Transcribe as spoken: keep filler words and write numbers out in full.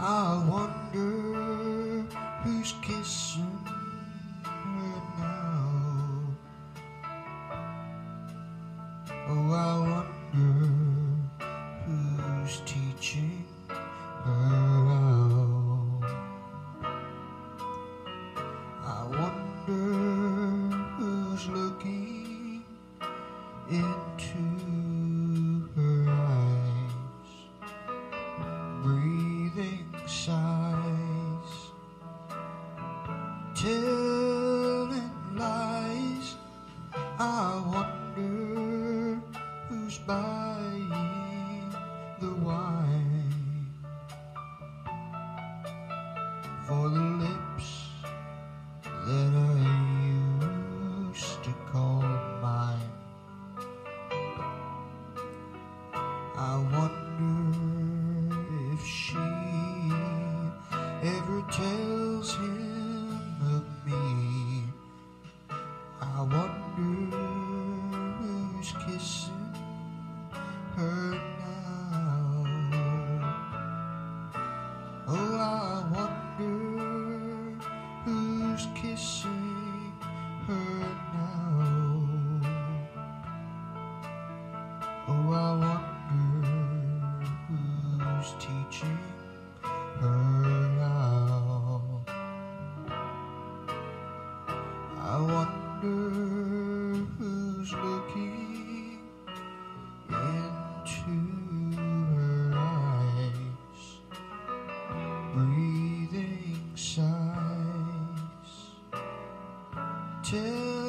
I wonder who's kissing her now. Oh, I wonder who's teaching her how. I wonder who's looking into her eyes, breathing sighs, telling lies. I wonder who's buying the wine for the lips that I used to call mine. I wonder if she ever tells him of me. I wonder who's kissing her now. Oh, I wonder who's kissing her now. Oh, I wonder who's teaching her how. I wonder who's looking into her eyes, breathing sighs, tell